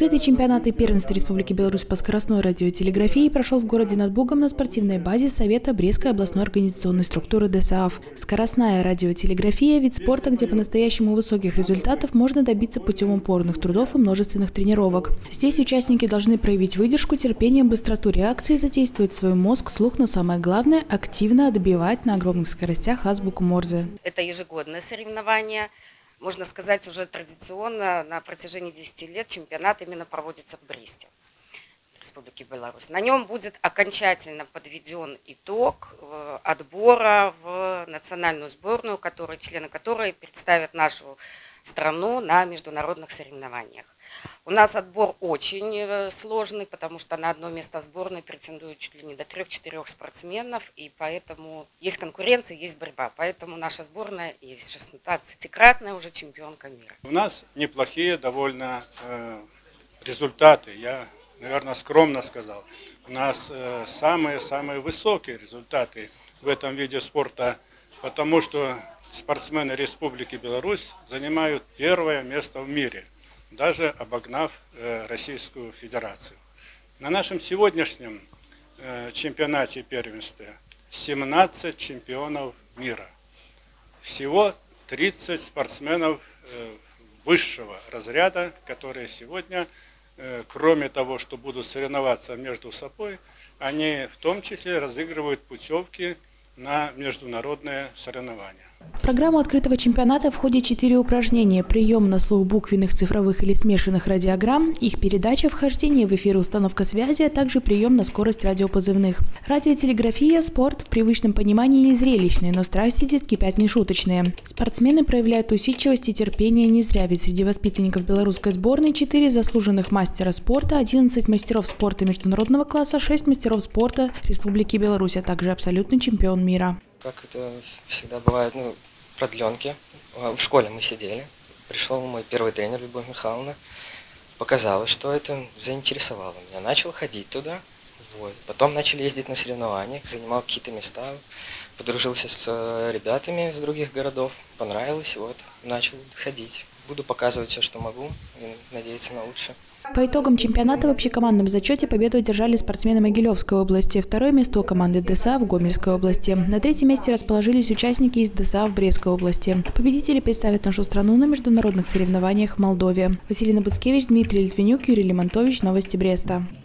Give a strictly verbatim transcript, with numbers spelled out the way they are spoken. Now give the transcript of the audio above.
Открытый чемпионат и первенство Республики Беларусь по скоростной радиотелеграфии прошел в городе над Бугом на спортивной базе Совета Брестской областной организационной структуры ДСААФ. Скоростная радиотелеграфия – вид спорта, где по-настоящему высоких результатов можно добиться путем упорных трудов и множественных тренировок. Здесь участники должны проявить выдержку, терпение, быстроту реакции, задействовать свой мозг, слух, но самое главное – активно отбивать на огромных скоростях азбуку Морзе. Это ежегодное соревнование. Можно сказать, уже традиционно на протяжении десяти лет чемпионат именно проводится в Бресте, Республики Беларусь. На нем будет окончательно подведен итог отбора в национальную сборную, который, члены которой представят нашу страну на международных соревнованиях. У нас отбор очень сложный, потому что на одно место в сборной претендуют чуть ли не до трех-четырех спортсменов, и поэтому есть конкуренция, есть борьба. Поэтому наша сборная есть шестнадцатикратная уже чемпионка мира. У нас неплохие довольно э, результаты, я, наверное, скромно сказал. У нас самые-самые э, высокие результаты в этом виде спорта, потому что спортсмены Республики Беларусь занимают первое место в мире, даже обогнав э, Российскую Федерацию. На нашем сегодняшнем э, чемпионате и первенстве семнадцать чемпионов мира. Всего тридцать спортсменов э, высшего разряда, которые сегодня, э, кроме того, что будут соревноваться между собой, они в том числе разыгрывают путевки на международные соревнования. В программу открытого чемпионата входит четыре упражнения: прием на слух буквенных, цифровых или смешанных радиограмм, их передача, вхождение в эфир, установка связи, а также прием на скорость радиопозывных. Радиотелеграфия – спорт в привычном понимании не зрелищный, но страсти здесь кипят нешуточные. Спортсмены проявляют усидчивость и терпение не зря, ведь среди воспитанников белорусской сборной четыре заслуженных мастера спорта, одиннадцать мастеров спорта международного класса, шесть мастеров спорта Республики Беларусь, а также абсолютный чемпион мира. Как это всегда бывает, ну, продленки. В школе мы сидели, пришел мой первый тренер Любовь Михайловна, показала, что это заинтересовало меня. Начал ходить туда, вот. Потом начали ездить на соревнования, занимал какие-то места, подружился с ребятами из других городов, понравилось, вот, начал ходить. Буду показывать все, что могу, и надеяться на лучшее. По итогам чемпионата в общекомандном зачете победу одержали спортсмены Могилевской области, второе место у команды ДСААФ в Гомельской области. На третьем месте расположились участники из ДСААФ в Брестской области. Победители представят нашу страну на международных соревнованиях в Молдове. Василина Буцкевич, Дмитрий Литвинюк, Юрий Лимонтович. Новости Бреста.